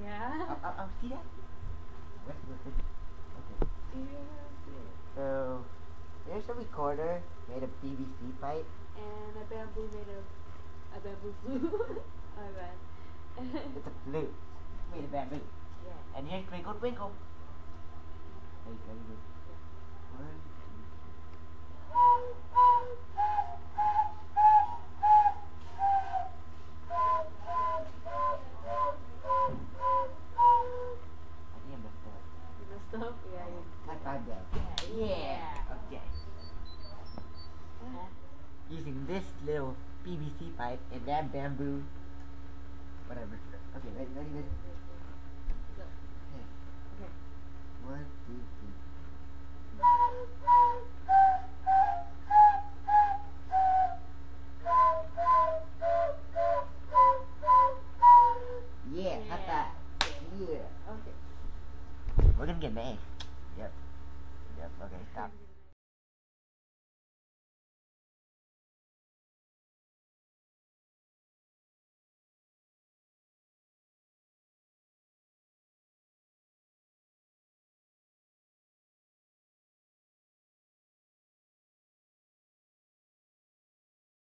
Yeah. Oh, see that? What? Okay. Yeah, see it. So, there's a recorder made of PVC pipe. And a bamboo made of a bamboo flute. My bad. It's a flute made of bamboo. Yeah. And here's Twinkle Twinkle. There you go. One, I think I messed up. You messed up? Yeah, you High five though. Yeah. Okay. Using this little PVC pipe and that bamboo, whatever. Okay, ready? Go. Okay. Okay. 1, 2, 3. Yeah, hot that. Yeah. Okay. We're gonna get an A. Yep. Okay, stop.